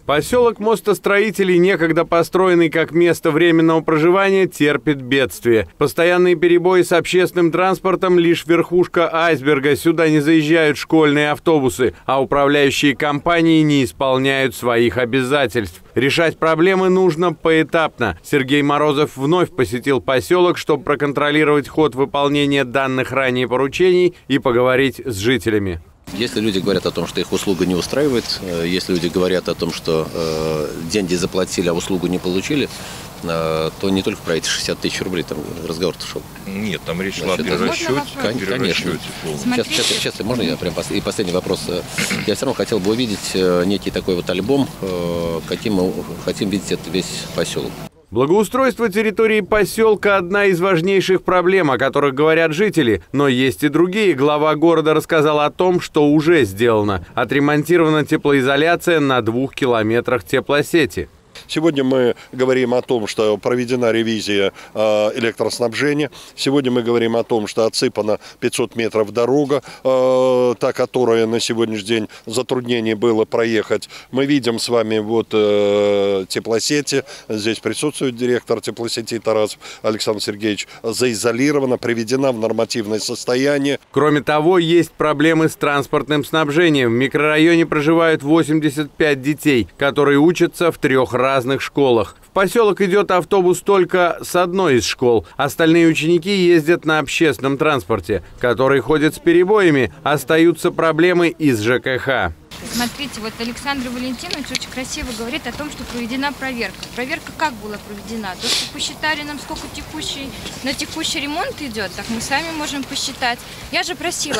Поселок Мостостроителей, некогда построенный как место временного проживания, терпит бедствие. Постоянные перебои с общественным транспортом – лишь верхушка айсберга. Сюда не заезжают школьные автобусы, а управляющие компании не исполняют своих обязательств. Решать проблемы нужно поэтапно. Сергей Морозов вновь посетил поселок, чтобы проконтролировать ход выполнения данных ранее поручений и поговорить с жителями. Если люди говорят о том, что их услуга не устраивает, если люди говорят о том, что деньги заплатили, а услугу не получили, то не только про эти 60 тысяч рублей там разговор-то шел. Нет, там речь шла о перерасчете. Конечно. Сейчас, можно я прям и последний вопрос? Я все равно хотел бы увидеть некий такой вот альбом, каким мы хотим видеть это весь поселок. Благоустройство территории поселка – одна из важнейших проблем, о которых говорят жители. Но есть и другие. Глава города рассказал о том, что уже сделано. Отремонтирована теплоизоляция на 2 километрах теплосети. Сегодня мы говорим о том, что проведена ревизия электроснабжения. Сегодня мы говорим о том, что отсыпана 500 метров дорога, та, которая на сегодняшний день затруднение было проехать. Мы видим с вами вот теплосети. Здесь присутствует директор теплосети Тарасов Александр Сергеевич. Заизолирована, приведена в нормативное состояние. Кроме того, есть проблемы с транспортным снабжением. В микрорайоне проживают 85 детей, которые учатся в 3 разных школах. В поселок идет автобус только с одной из школ. Остальные ученики ездят на общественном транспорте, который ходит с перебоями. Остаются проблемы из ЖКХ. Смотрите, вот Александр Валентинович очень красиво говорит о том, что проведена проверка. Проверка как была проведена? То, что посчитали нам, сколько на текущий ремонт идет, так мы сами можем посчитать. Я же просила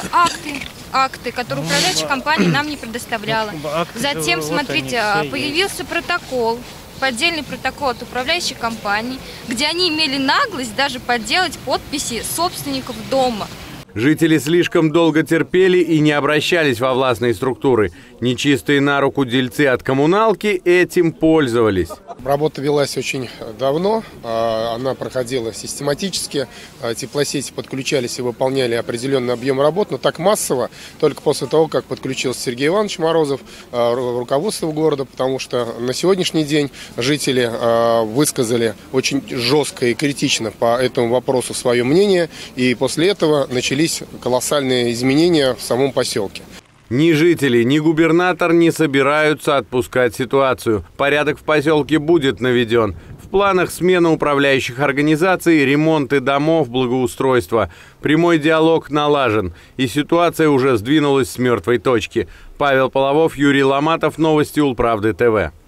акты, которые управляющая компания нам не предоставляла. Затем, смотрите, появился протокол, поддельный протокол от управляющей компании, где они имели наглость даже подделать подписи собственников дома. Жители слишком долго терпели и не обращались во властные структуры. Нечистые на руку дельцы от коммуналки этим пользовались. Работа велась очень давно, она проходила систематически, теплосети подключались и выполняли определенный объем работ, но так массово только после того, как подключился Сергей Иванович Морозов, руководство города, потому что на сегодняшний день жители высказали очень жестко и критично по этому вопросу свое мнение, и после этого начались колоссальные изменения в самом поселке. Ни жители, ни губернатор не собираются отпускать ситуацию. Порядок в поселке будет наведен. В планах смена управляющих организаций, ремонты домов, благоустройства. Прямой диалог налажен, и ситуация уже сдвинулась с мертвой точки. Павел Половов, Юрий Ломатов, новости Улправды ТВ.